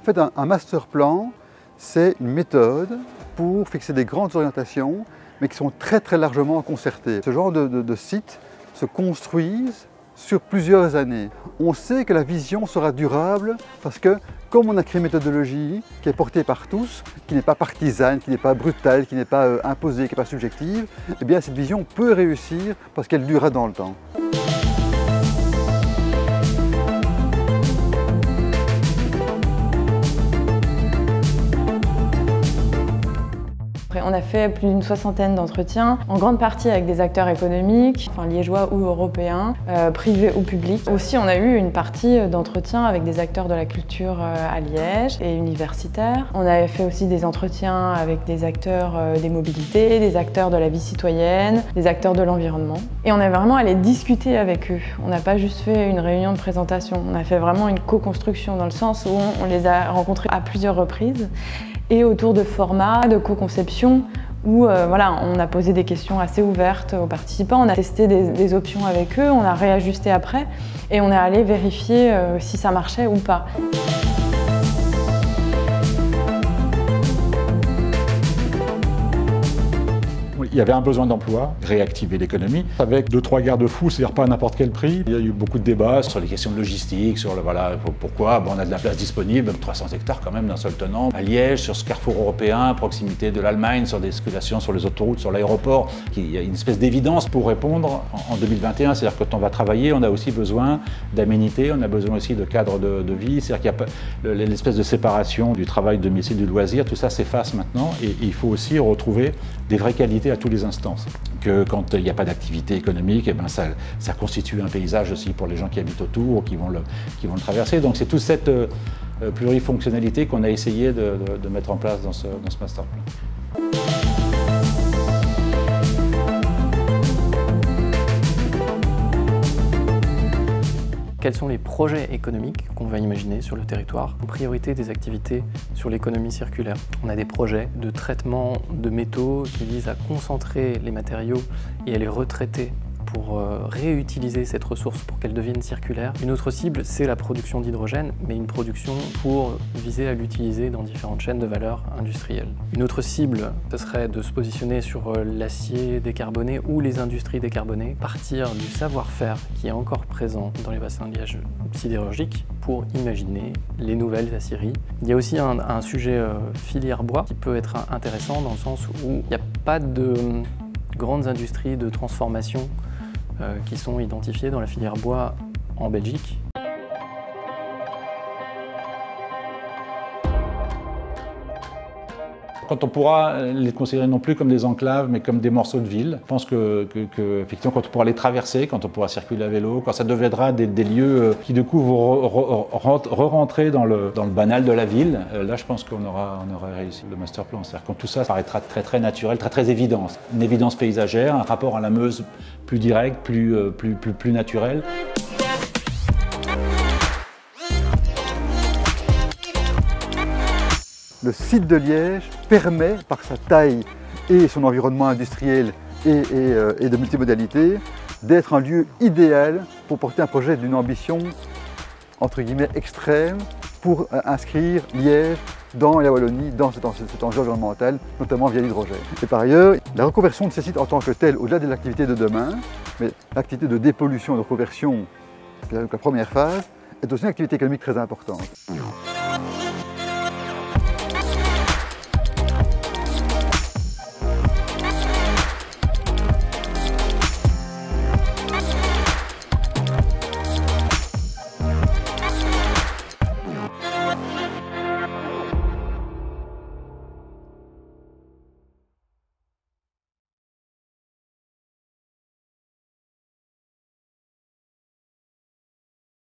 fait, un master plan, c'est une méthode pour fixer des grandes orientations, mais qui sont très largement concertées. Ce genre de sites se construisent sur plusieurs années. On sait que la vision sera durable parce que, comme on a créé une méthodologie qui est portée par tous, qui n'est pas partisane, qui n'est pas brutale, qui n'est pas imposée, qui n'est pas subjective, eh bien cette vision peut réussir parce qu'elle durera dans le temps. On a fait plus d'une 60aine d'entretiens, en grande partie avec des acteurs économiques, liégeois ou européens, privés ou publics. Aussi, on a eu une partie d'entretiens avec des acteurs de la culture à Liège et universitaires. On avait fait aussi des entretiens avec des acteurs des mobilités, des acteurs de la vie citoyenne, des acteurs de l'environnement. Et on est vraiment allé discuter avec eux. On n'a pas juste fait une réunion de présentation, on a fait vraiment une co-construction dans le sens où on les a rencontrés à plusieurs reprises et autour de formats, de co-conception, où voilà, on a posé des questions assez ouvertes aux participants, on a testé des options avec eux, on a réajusté après et on est allé vérifier si ça marchait ou pas. Il y avait un besoin d'emploi, réactiver l'économie, avec 2-3 garde-fous, c'est-à-dire pas à n'importe quel prix. Il y a eu beaucoup de débats sur les questions de logistique, sur le, voilà, pourquoi on a de la place disponible, 300 hectares quand même d'un seul tenant. À Liège, sur ce carrefour européen, à proximité de l'Allemagne, sur des circulations sur les autoroutes, sur l'aéroport, il y a une espèce d'évidence pour répondre en 2021. C'est-à-dire que quand on va travailler, on a aussi besoin d'aménités, on a besoin aussi de cadres de vie. C'est-à-dire qu'il y a l'espèce de séparation du travail, du domicile, du loisir, tout ça s'efface maintenant et il faut aussi retrouver des vraies qualités à tous les instants. Que quand il n'y a pas d'activité économique, eh ben ça constitue un paysage aussi pour les gens qui habitent autour ou qui vont le traverser. Donc c'est toute cette plurifonctionnalité qu'on a essayé de mettre en place dans ce master plan. Quels sont les projets économiques qu'on va imaginer sur le territoire? En priorité des activités sur l'économie circulaire. On a des projets de traitement de métaux qui visent à concentrer les matériaux et à les retraiter pour réutiliser cette ressource pour qu'elle devienne circulaire. Une autre cible, c'est la production d'hydrogène, mais une production pour viser à l'utiliser dans différentes chaînes de valeur industrielles. Une autre cible, ce serait de se positionner sur l'acier décarboné ou les industries décarbonées, partir du savoir-faire qui est encore présent dans les bassins de liège sidérurgiques pour imaginer les nouvelles aciéries. Il y a aussi un sujet filière bois qui peut être intéressant dans le sens où il n'y a pas de grandes industries de transformation qui sont identifiées dans la filière bois en Belgique. Quand on pourra les considérer non plus comme des enclaves, mais comme des morceaux de ville. Je pense que effectivement, quand on pourra les traverser, quand on pourra circuler à vélo, quand ça deviendra des lieux qui de coup vont re-rentrer dans le banal de la ville, là je pense qu'on aura réussi le master plan. C'est-à-dire quand tout ça paraîtra très naturel, très évident. Une évidence paysagère, un rapport à la Meuse plus direct, plus naturel. Le site de Liège permet, par sa taille et son environnement industriel et de multimodalité, d'être un lieu idéal pour porter un projet d'une ambition, entre guillemets, extrême, pour inscrire Liège dans la Wallonie, dans cet enjeu environnemental, notamment via l'hydrogène. Et par ailleurs, la reconversion de ces sites en tant que telle, au-delà de l'activité de demain, mais l'activité de dépollution et de reconversion, la première phase, est aussi une activité économique très importante.